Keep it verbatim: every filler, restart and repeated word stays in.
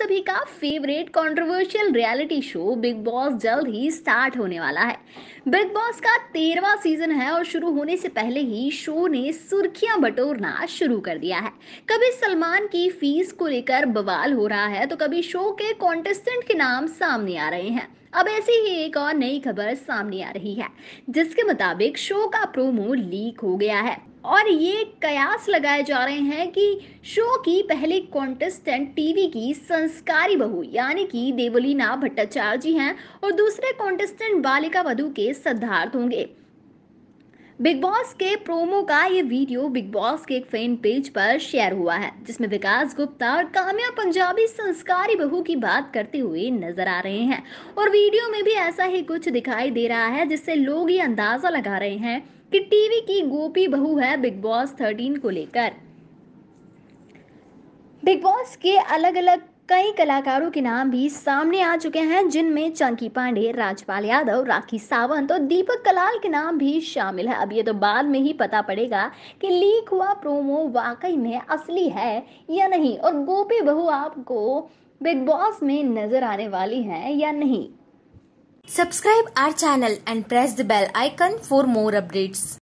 सभी का favourite controversial reality show big boss जल्द ही स्टार्ट होने वाला है। बिग बॉस का तेरहवां सीजन है और शुरू होने से पहले ही शो ने सुर्खियां बटोरना शुरू कर दिया है। कभी सलमान की फीस को लेकर बवाल हो रहा है तो कभी शो के कॉन्टेस्टेंट के नाम सामने आ रहे हैं। अब ऐसी ही एक और नई खबर सामने आ रही है जिसके मुताबिक शो का प्रोमो लीक हो गया है और ये कयास लगाए जा रहे हैं कि शो की पहली कॉन्टेस्टेंट टीवी की संस्कारी बहू यानी कि देवलीना भट्टाचार्य जी हैं और दूसरे कॉन्टेस्टेंट बालिका वधु के सिद्धार्थ होंगे। बिग बॉस के प्रोमो का ये वीडियो बिग बॉस के एक फैन पेज पर शेयर हुआ है जिसमें विकास गुप्ता और काम्या पंजाबी संस्कारी बहू की बात करते हुए नजर आ रहे हैं और वीडियो में भी ऐसा ही कुछ दिखाई दे रहा है जिससे लोग ये अंदाजा लगा रहे हैं कि टीवी की गोपी बहू है बिग बॉस थर्टीन को लेकर। बिग बॉस के अलग अलग कई कलाकारों के नाम भी सामने आ चुके हैं जिनमें चंकी पांडे, राजपाल यादव, राखी सावंत और दीपक कलाल के नाम भी शामिल है। अब ये तो बाद में ही पता पड़ेगा कि लीक हुआ प्रोमो वाकई में असली है या नहीं और गोपी बहू आपको बिग बॉस में नजर आने वाली है या नहीं। Subscribe our channel and press the bell icon for more updates.